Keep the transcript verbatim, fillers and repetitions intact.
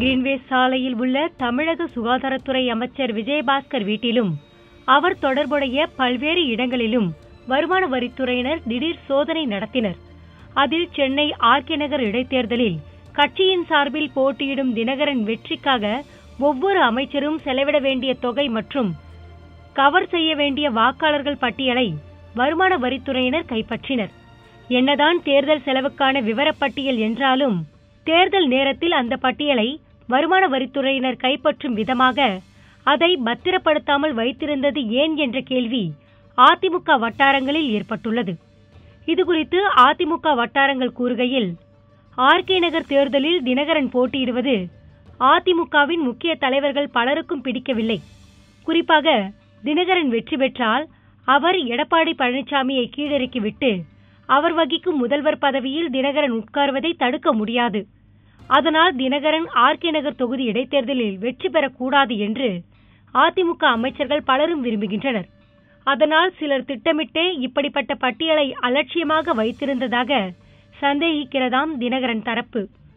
Greenways சாலையில் உள்ள தமிழக சுகாதாரத்துறை அமைச்சர் விஜயபாஸ்கர் வீட்டிலும் அவர் தொடர்புடைய பல்வேறு இடங்களிலும் வருமான வரித்துறையினர் திடீர் சோதனை நடத்தினர். அதில் சென்னை ஆர்கே நகர் இடைத்தேர்தலில் கட்சியின் சார்பில் போட்டியிடும் தினகரன் வெற்றிக்காக ஒவ்வொரு அமைச்சரும் செலவிட வேண்டிய தொகை மற்றும் கவர் செய்ய வேண்டிய வாக்காளர்கள் பட்டியலை வருமான வரித்துறையினர் கைப்பற்றினர். என்னதான் தேர்தல் செலவுக்கான விவரப்பட்டியல் என்றாலும் தேர்தல் நேரத்தில் அந்த பட்டியலை வருமான வரித்துறையினர் கைப்பற்றும் விதமாக அதை பத்திரப்படுத்தாமல் வைத்திருந்தது ஏன் என்ற கேள்வி அதிமுக வட்டாரங்களில் ஏற்பட்டுள்ளது. இதுகுறித்து அதிமுக வட்டாரங்கள் கூறுகையில், ஆர்கே நகர் தேர்தலில் தினகரன் போட்டியிடுவது அதிமுகவின் முக்கிய தலைவர்கள் பலருக்கும் பிடிக்கவில்லை. குறிப்பாக தினகரன் வெற்றி பெற்றால் அவர் எடப்பாடி பழனிசாமியை கீழிறக்கிவிட்டு அவர் வகிக்கும் முதல்வர் பதவியில் தினகரன் உட்கார்வதை தடுக்க முடியாது. அதனால் தினகரன் ஆர்கே நகர் தொகுதி இடைத்தேர்தலில் வெற்றி பெறக்கூடாது என்று அதிமுக அமைச்சர்கள் பலரும் விரும்புகின்றனர். அதனால் சிலர் திட்டமிட்டே இப்படிப்பட்ட பட்டியலை அலட்சியமாக வைத்திருந்ததாக சந்தேகிக்கிறதாம் தினகரன் தரப்பு.